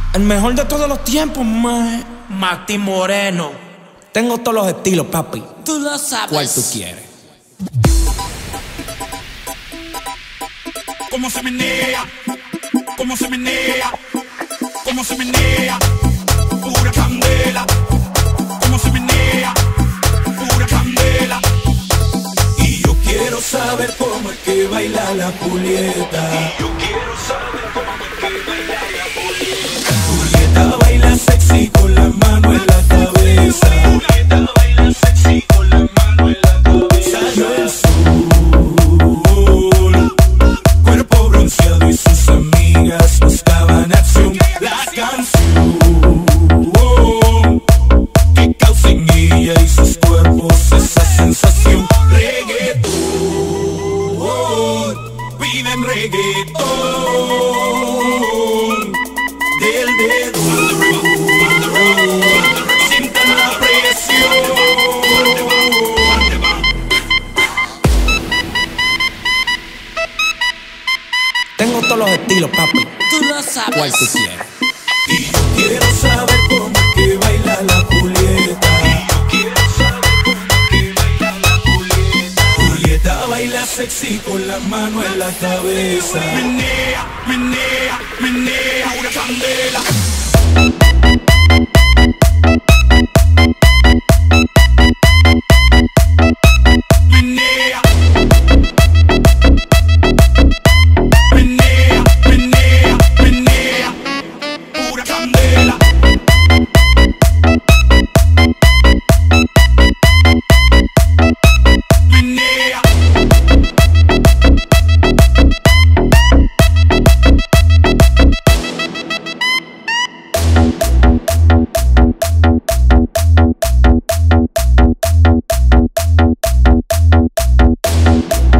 El mejor de todos los tiempos, man. Martín Moreno. Tengo todos los estilos, papi. Tú lo sabes. ¿Cuál tú quieres? Cómo se menea, cómo se menea, cómo se menea, pura candela. Cómo se menea, pura candela. Y yo quiero saber cómo es que baila la Julieta. Y yo quiero saber cómo es que baila la Julieta. Julieta baila sexy con la mano en la cabeza. Julieta baila sexy con la mano en la cabeza. Salió el sol, cuerpo bronceado y sus amigas buscaban acción. La canción que causa en ella y sus cuerpos esa sensación. Reggaetón, piden reggaetón del dedo. Sientan la presión. Tengo todos los estilos, papi. Tú lo sabes. ¿Cuál tú quieres? Y yo quiero saber cómo es que baila la Julieta. Quiero saber cómo es que baila la Julieta. Julieta baila sexy con la mano en la cabeza. Menea, menea, menea, pura candela.